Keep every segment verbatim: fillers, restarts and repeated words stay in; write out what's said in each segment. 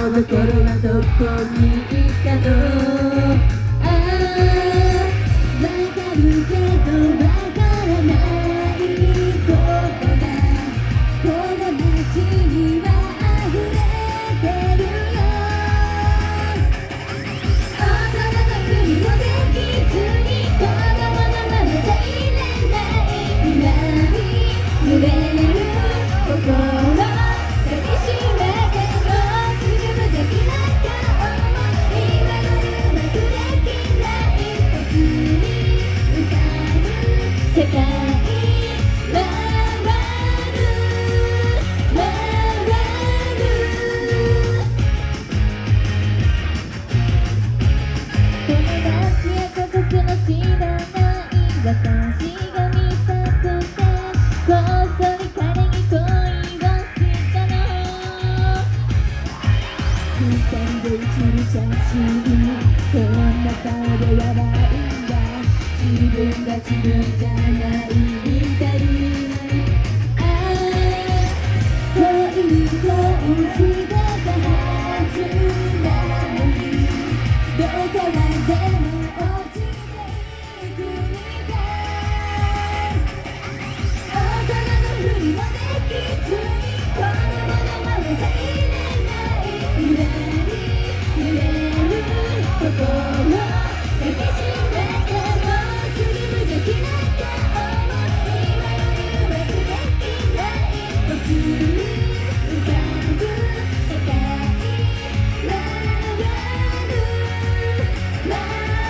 心はどこに行ったの？ああ、わかるけどわからないことがこの街には溢れてるよ。大人のふりもできずに子供のままじゃいれないぐらい揺れる心抱きしめてもすぐ無邪気な顔も今よりうまくできない一つに浮かぶ世界回る回る友達や家族の知らない私が見たくてこっそり彼に恋をしたの。二人で写る写真こんな顔で笑うんだ。自分が自分じゃないみたい。ああ、恋に恋してたはずなのにどこまでも落ちていくみたい。大人のふりもできずに子供のままじゃいれないぐらい揺れる心抱きしめてもすぐ無邪気な顔も今よりうまくできない僕に浮かぶ世界回る回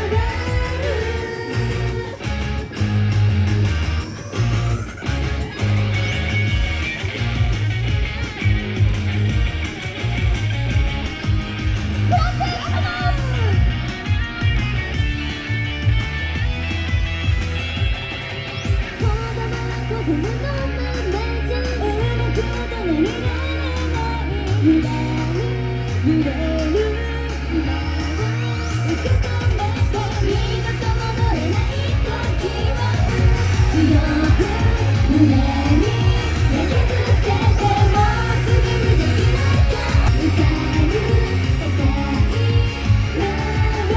子供のままじゃうまくとなりられないぐらい揺れる今を受け止めて二度と戻れない時は強く胸に焼き付けてもすぐ無邪気な顔浮かぶ世界回る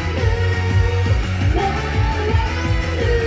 回る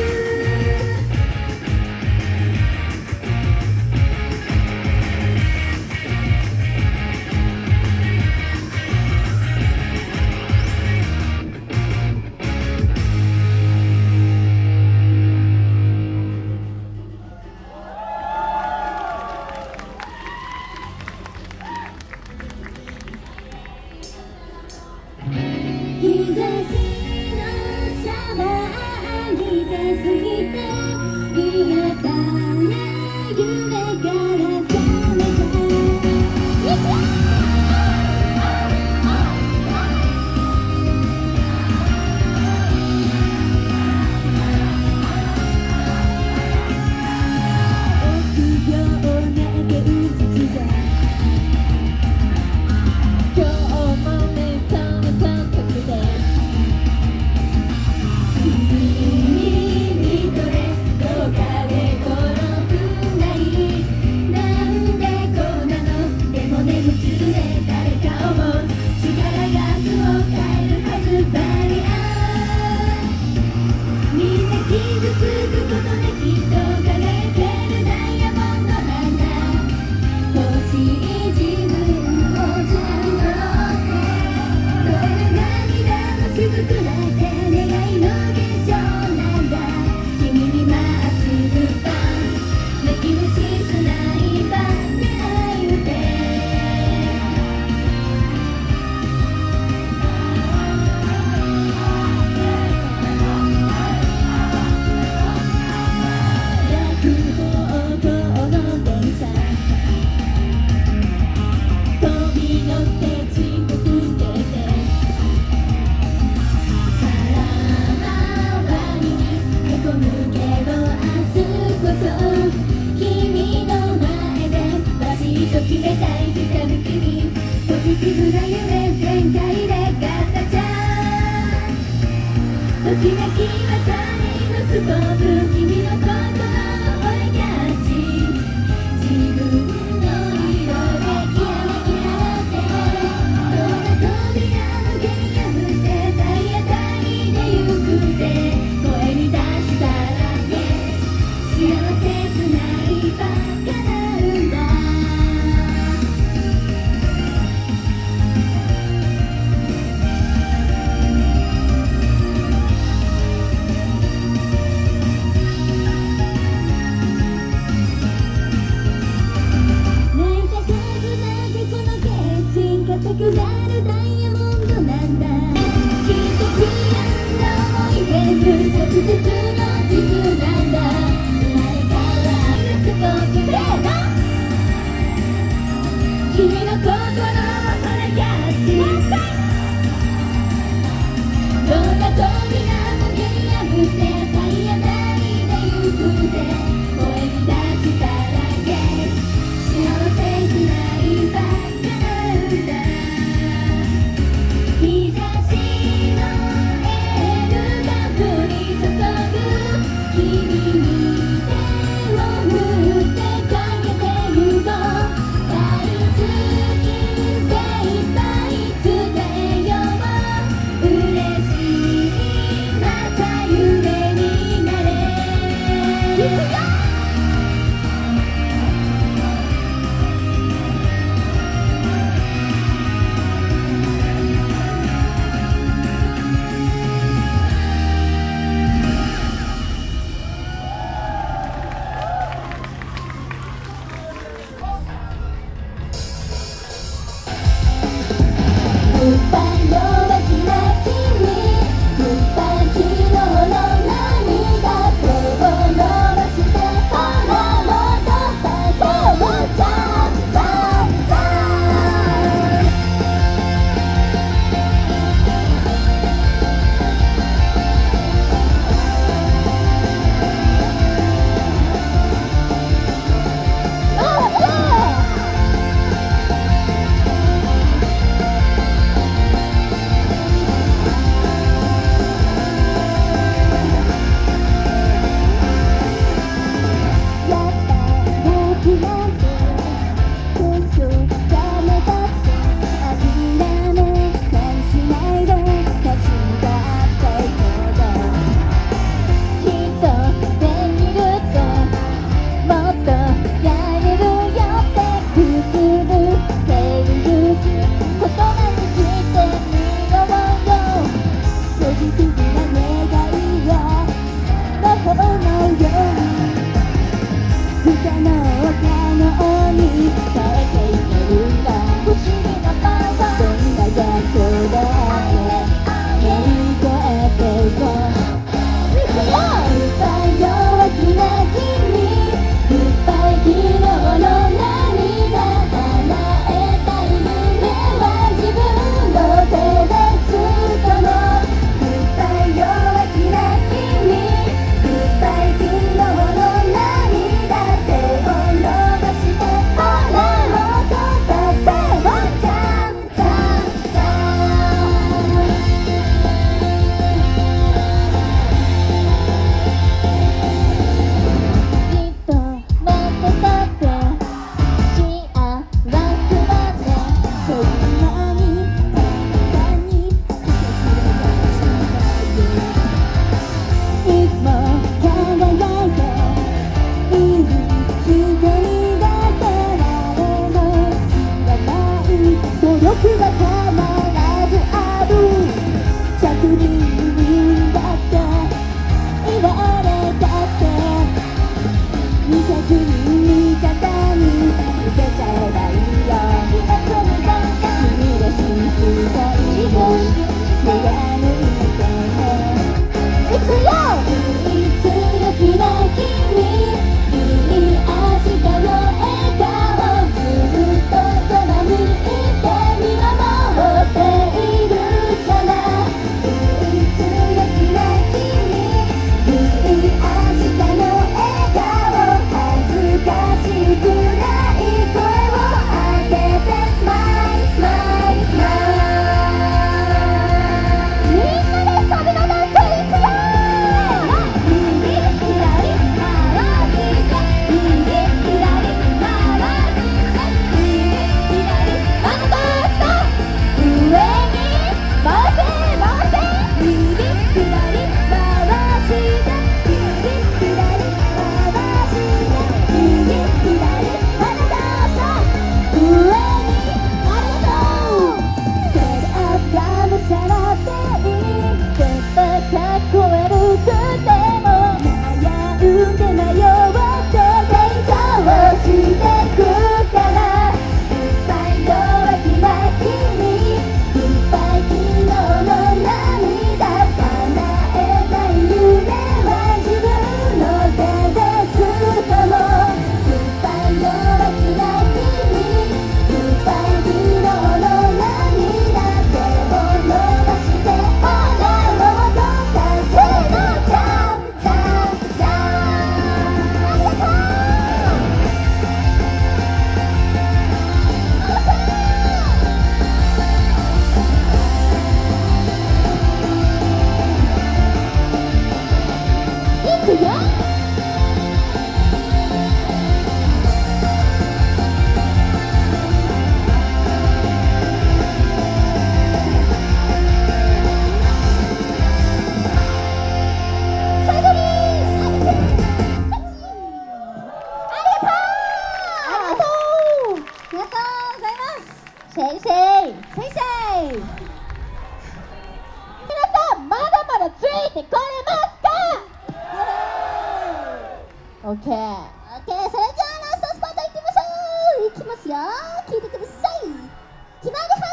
オッケーオッケー、それじゃあラストスパートいってみましょう。いきますよ、聞いてください。ひまわりハ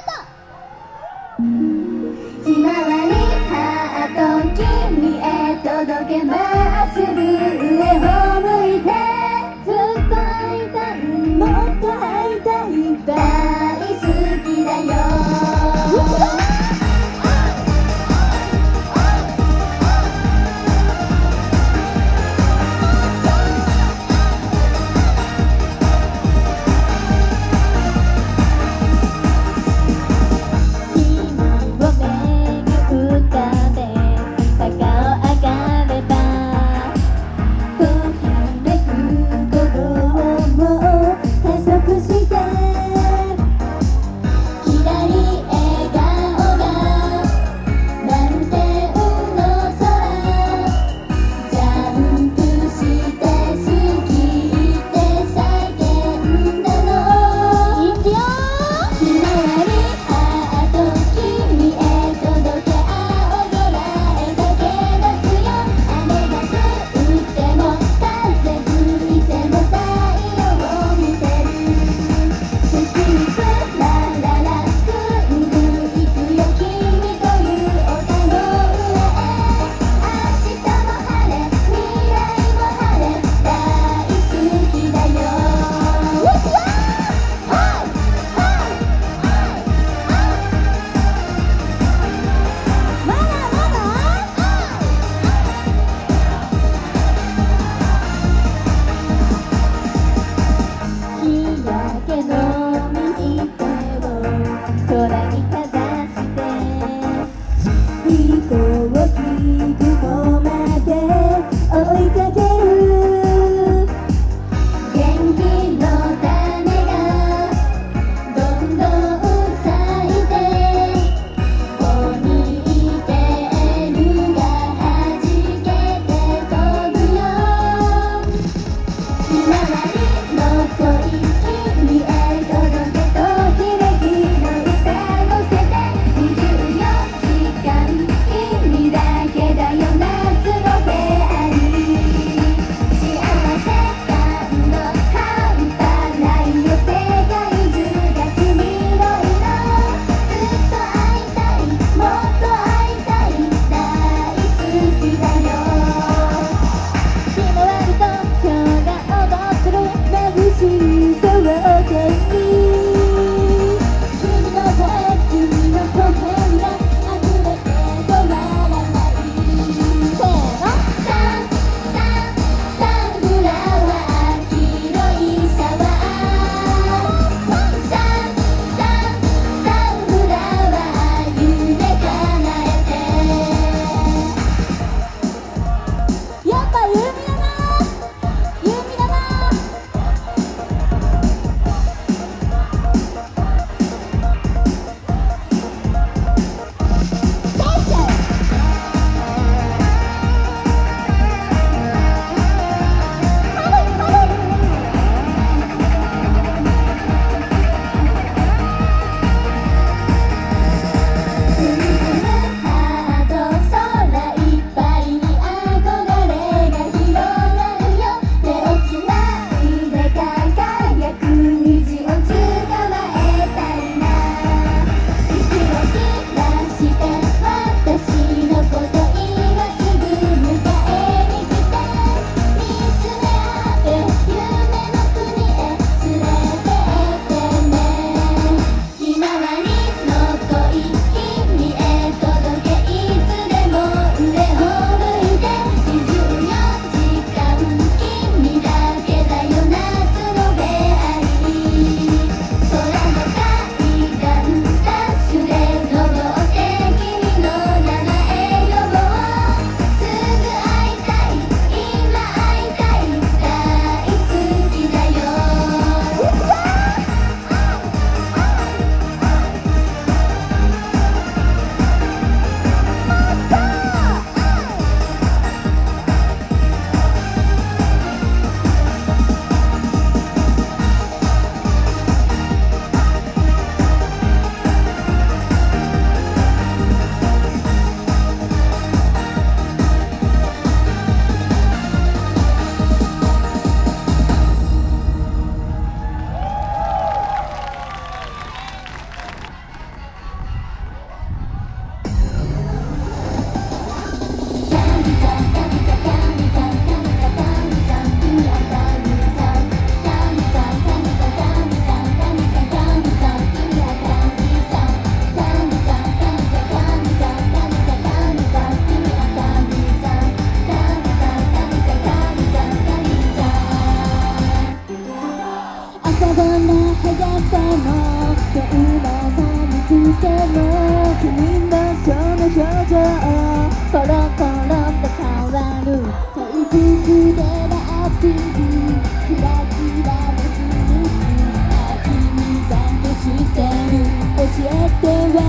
ート、ひまわりハート、君へ届けまっすぐ上を向いて、ずっと会いたい、もっと会いたい、大好きだよ。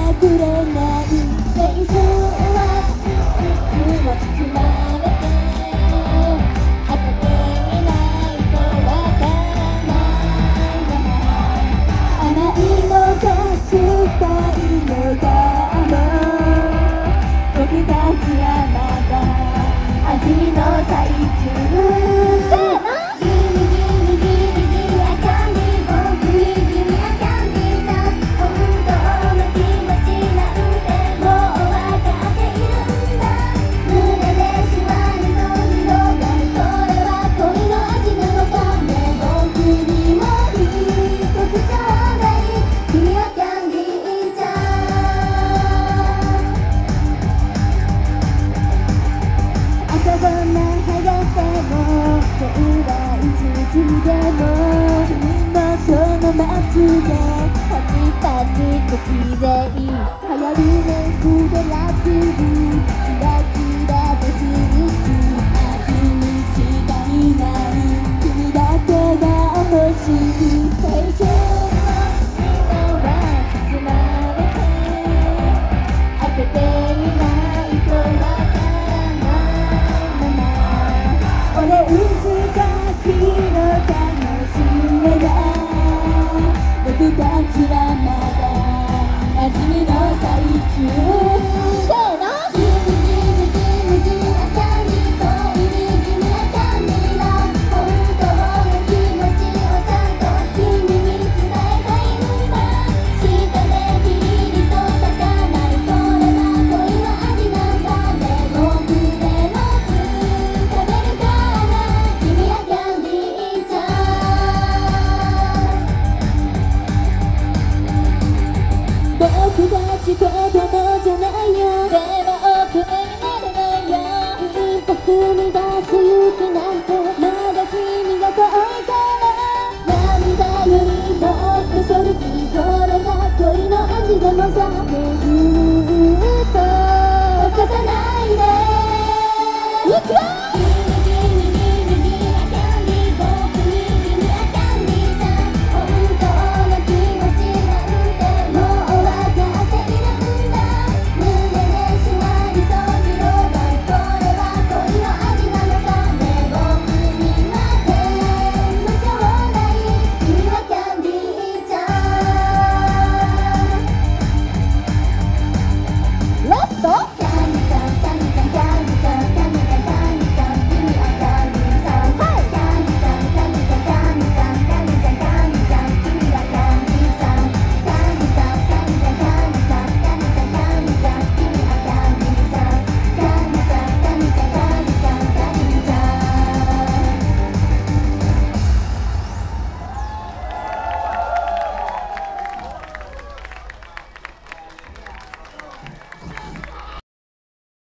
くれない青春はいつも包まれて当てていないとわからないまま甘いのか酸っぱいのかも僕たちはまだ味の最中街でパチパチ口でいい流行りメイクでラップにキラキラと響き秋にしかいない君だけが欲しい青春の色は包まれて開けていないとわからないままオレンジが黄色楽しめない僕たちはまだ馴染みの最中せーのギリギリギリギリ赤に恋に君赤には本当の気持ちをちゃんと君に伝えたいんだ下でピリリと咲かないこれは恋の味なんだね僕でもつかめるから君はキャンディーちゃん僕たち子供